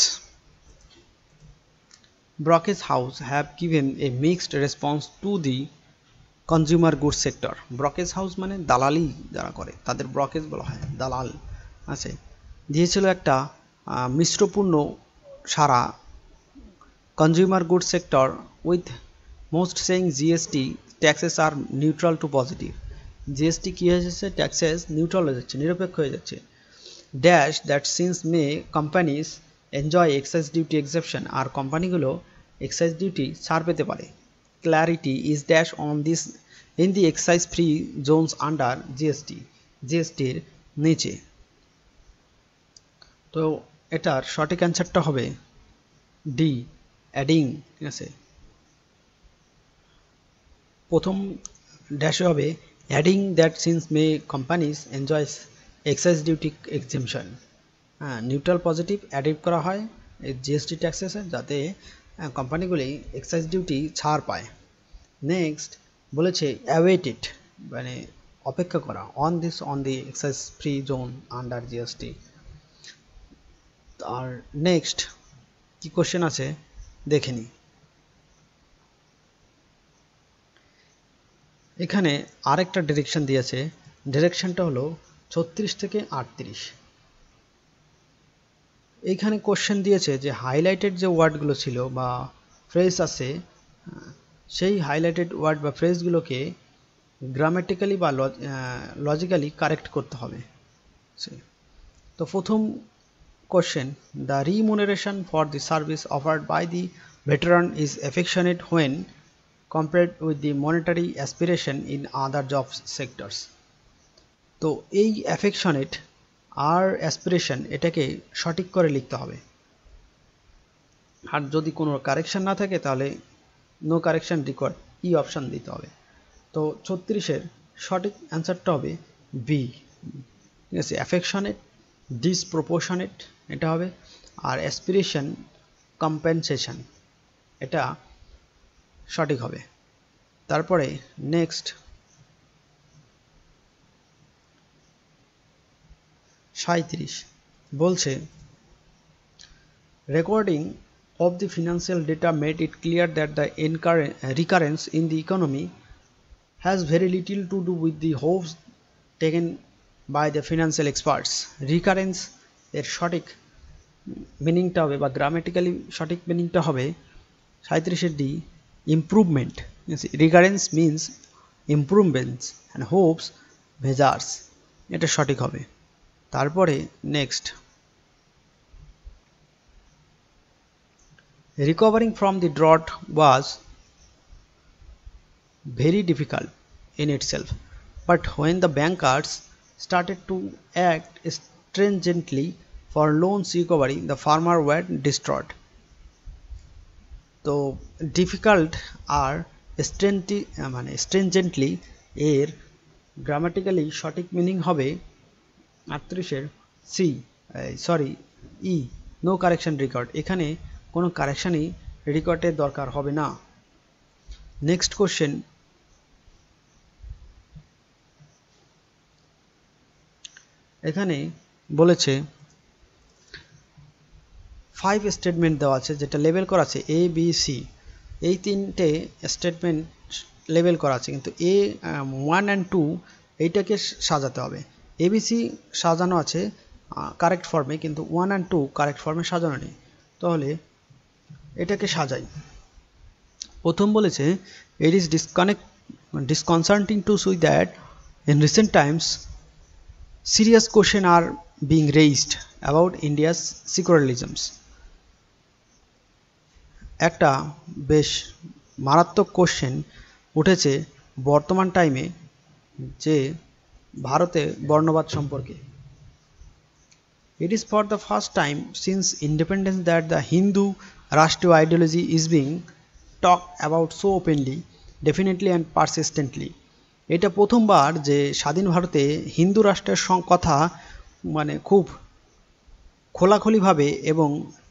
brokerage house have given a mixed response to the consumer goods sector. Brokerage house মানে দালালি যারা করে তাদের ব্রকেজ বলা হয়, দালাল আছে, দিয়েছিল একটা মিশ্রপূর্ণ সারা consumer goods sector with most saying GST taxes are neutral to positive. GST কী হয়ে যাচ্ছে, ট্যাক্সেস নিউট্রাল হয়ে যাচ্ছে, নিরপেক্ষ হয়ে যাচ্ছে। Dash that since may companies enjoy excise duty exception, আর কোম্পানিগুলো এক্সাইজ ডিউটি ছাড় পেতে পারে। Clarity is dash on this in the excise free zones under GST, জিএসটির নিচে। তো এটার সঠিক অ্যান্সারটা হবে ডি, অ্যাডিং, ঠিক আছে। প্রথম ড্যাশে হবে adding that since may companies enjoys excise duty exemption, হ্যাঁ, নিউট্রাল পজিটিভ অ্যাডিভ করা হয় জিএসটি ট্যাক্সেসে যাতে কোম্পানিগুলি এক্সাইজ ডিউটি ছাড় পায়। নেক্সট বলেছে অ্যাওয়েটেড মানে অপেক্ষা করা, on this on the excise free zone under GST. আর নেক্সট কি কোশ্চেন আছে দেখে নিই। এখানে আরেকটা ডিরেকশন দিয়েছে, ডিরেকশনটা হলো ছত্রিশ থেকে আটত্রিশ। এইখানে কোশ্চেন দিয়েছে যে হাইলাইটেড যে ওয়ার্ডগুলো ছিল বা ফ্রেজ আছে সেই হাইলাইটেড ওয়ার্ড বা ফ্রেজগুলোকে গ্রামেটিক্যালি বা লজিক্যালি কারেক্ট করতে হবে। তো প্রথম কোশ্চেন, the remuneration for the service offered by the veteran is affectionate when compared with the monetary aspiration in other job sectors. তো এই অ্যাফেকশনেট আর অ্যাসপিরেশন এটাকে সঠিক করে লিখতে হবে, আর যদি কোনো কারেকশন না থাকে তাহলে no correction required, E option দিতে হবে। তো ছত্রিশের সঠিক অ্যান্সারটা হবে বি, ঠিক আছে, অ্যাফেকশনেট ডিসপ্রপোর্শনেট এটা হবে, আর অ্যাসপিরেশন কম্পেনসেশন এটা সঠিক হবে। তারপরে নেক্সট সাঁইত্রিশ বলছে recording of the financial data made it clear that the recurrence in the economy has very little to do with the hopes taken by the financial experts. Recurrence এর সঠিক মিনিংটা হবে বা গ্রামেটিক্যালি সঠিক মিনিংটা হবে সাঁইত্রিশের D, improvement. Recurrence means improvements and hopes measures এটা সঠিক হবে। তারপরে next, recovering from the drought was very difficult in itself, but when the bankers started to act stringently for loans recovery, the farmer were distraught. তো difficult আর স্ট্রেন্টি মানে stringently এর grammatically সঠিক মিনিং হবে আটত্রিশের C, sorry E, no correction record. এখানে কোনো কারেকশানই রেকর্ডের দরকার হবে না। নেক্সট কোশ্চেন, এখানে বলেছে ফাইভ স্টেটমেন্ট দেওয়া আছে, যেটা লেবেল করা আছে এ বি সি, এই তিনটে স্টেটমেন্ট লেবেল করা আছে, কিন্তু এ ওয়ান অ্যান্ড টু এইটাকে সাজাতে হবে। এবিসি সাজানো আছে কারেক্ট ফর্মে, কিন্তু ওয়ান অ্যান্ড টু কারেক্ট ফর্মে সাজানো নেই। তাহলে এটাকে সাজাই। প্রথম বলেছে it is disconnect disconcerting to see that in recent times serious question are being raised about India's secularisms. একটা বেশ মারাত্মক কোশ্চেন উঠেছে বর্তমান টাইমে যে ভারতে বর্ণবাদ সম্পর্কে। It is for the first time since independence that the Hindu Rashtriya ideology is being talked about so openly, definitely and persistently. এটা প্রথমবার যে স্বাধীন ভারতে হিন্দু রাষ্ট্রের কথা মানে খুব খোলাখুলিভাবে এবং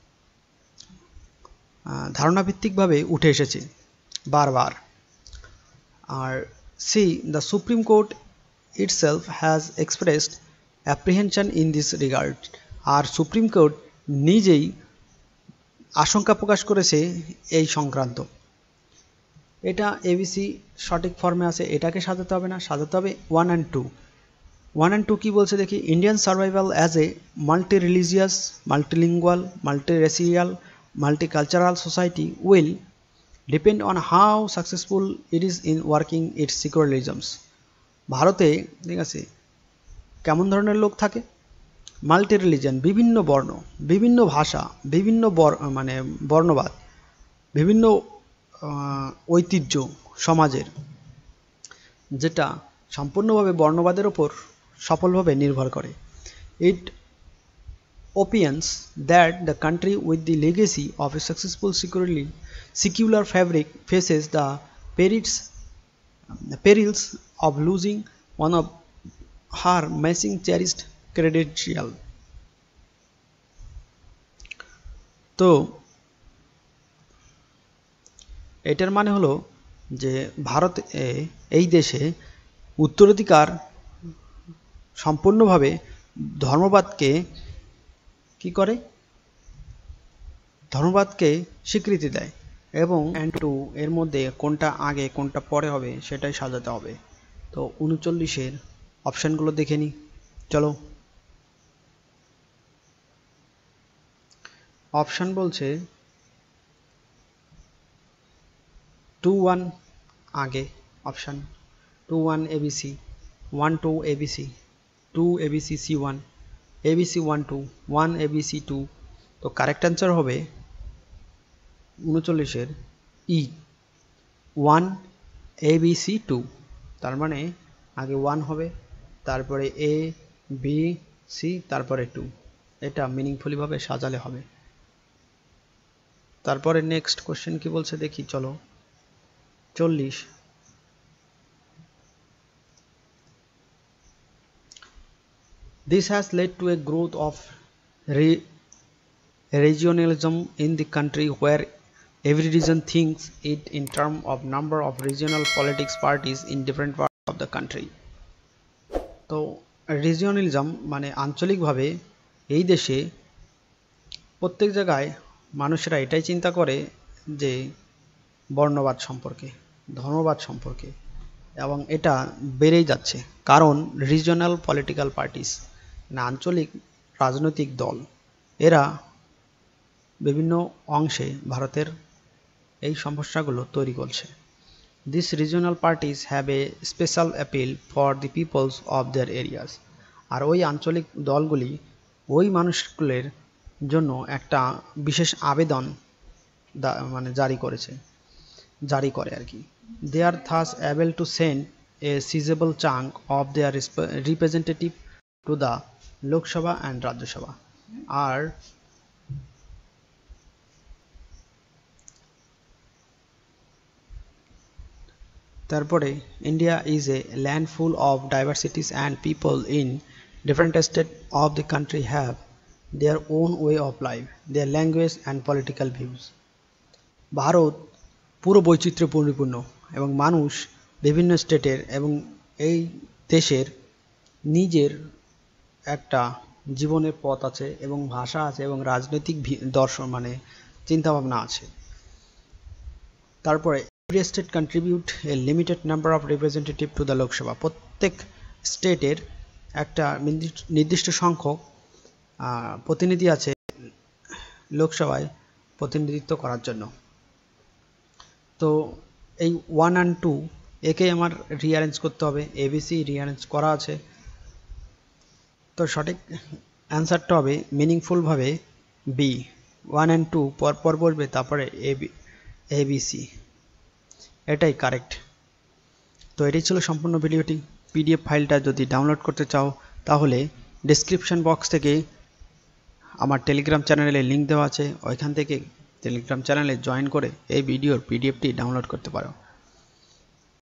ধারণাভিত্তিকভাবে উঠে এসেছে বারবার। আর C, the supreme court itself has expressed apprehension in this regard. আর সুপ্রিম কোর্ট নিজেই আশঙ্কা প্রকাশ করেছে এই সংক্রান্ত। এটা এবিসি সঠিক ফর্মে আছে, এটাকে সাজাতে হবে না, সাজাতে হবে one and two. One and two কী বলছে দেখি, Indian survival as a multi religious, multilingual, multi racial, multicultural society will depend on how successful it is in working its secularisms. ভারতে ঠিক আছে কেমন ধরনের লোক থাকে, মাল্টি রিলিজিয়ান, বিভিন্ন বর্ণ, বিভিন্ন ভাষা, বিভিন্ন মানে বর্ণবাদ, বিভিন্ন ঐতিহ্য সমাজের, যেটা সম্পূর্ণভাবে বর্ণবাদের ওপর সফলভাবে নির্ভর করে। ইট opines that the country with the legacy of a successful securely secular fabric faces the perils, perils of losing one of her missing cherished credential. তো এটার মানে হলো যে ভারত এই দেশে উত্তরাধিকার সম্পূর্ণভাবে ধর্মবাদকে কি করে, ধর্মবাদকে স্বীকৃতি দেয়, এবং অ্যান্ড টু এর মধ্যে কোনটা আগে কোনটা পরে হবে সেটাই সাজাতে হবে। তো উনচল্লিশের অপশানগুলো দেখে নিই, চলো। অপশান বলছে টু ওয়ান আগে, option two one ABC, one two ABC, two ABC C one, ABC one two, one ABC two. তো কারেক্ট অ্যান্সার হবে উনচল্লিশের ই, ওয়ান এবিসি টু। তার মানে আগে ওয়ান হবে, তারপরে এ বি সি, তারপরে টু। এটা মিনিংফুলিভাবে সাজালে হবে। তারপরে নেক্সট কোশ্চেন কি বলছে দেখি, চলো। চল্লিশ, this has led to a growth of re regionalism in the country where every region thinks it in terms of number of regional politics parties in different parts of the country. তো রিজিওনালিজম মানে আঞ্চলিকভাবে এই দেশে প্রত্যেক জায়গায় মানুষেরা এটাই চিন্তা করে যে বর্ণবাদ সম্পর্কে, ধর্মবাদ সম্পর্কে, এবং এটা বেড়েই যাচ্ছে কারণ রিজিওনাল পলিটিক্যাল পার্টিস না আঞ্চলিক রাজনৈতিক দল এরা বিভিন্ন অংশে ভারতের এই সমস্যাগুলো তৈরি করছে। These regional parties have a special appeal for the peoples of their areas. আর ওই আঞ্চলিক দলগুলি ওই মানুষগুলোর জন্য একটা বিশেষ আবেদন মানে জারি করেছে জারি করে আর কি। They are thus able to send a sizable chunk of their representative to the Lok Sabha and Rajya Sabha. আর তারপরে India is a land full of diversities and people in different states of the country have their own way of life, their language and political views. Bharat পুরো বৈচিত্র্যে পরিপূর্ণ এবং মানুষ বিভিন্ন স্টেটের এবং এই দেশের নিজের একটা জীবনের পথ আছে এবং ভাষা আছে এবং রাজনৈতিক দর্শন মানে চিন্তাভাবনা আছে। তারপরে every state contribute a limited number of representative to the Lok Sabha. প্রত্যেক স্টেটের একটা নির্দিষ্ট সংখ্যক প্রতিনিধি আছে লোকসভায় প্রতিনিধিত্ব করার জন্য। তো এই ওয়ান অ্যান্ড টু একে আমার রিঅ্যারেঞ্জ করতে হবে, এবিসি রিঅ্যারেঞ্জ করা আছে। তো সঠিক অ্যান্সারটা হবে মিনিংফুলভাবে বি, ওয়ান অ্যান্ড টু পরপর বলবে তারপরে এবি এবিসি, এটাই কারেক্ট। তো এটাই ছিল সম্পূর্ণ ভিডিওটি। পিডিএফ ফাইলটা যদি ডাউনলোড করতে চাও তাহলে ডেসক্রিপশন বক্স থেকে আমার টেলিগ্রাম চ্যানেলে লিঙ্ক দেওয়া আছে, ওইখান থেকে টেলিগ্রাম চ্যানেলে জয়েন করে এই ভিডিওর পিডিএফটি ডাউনলোড করতে পারো।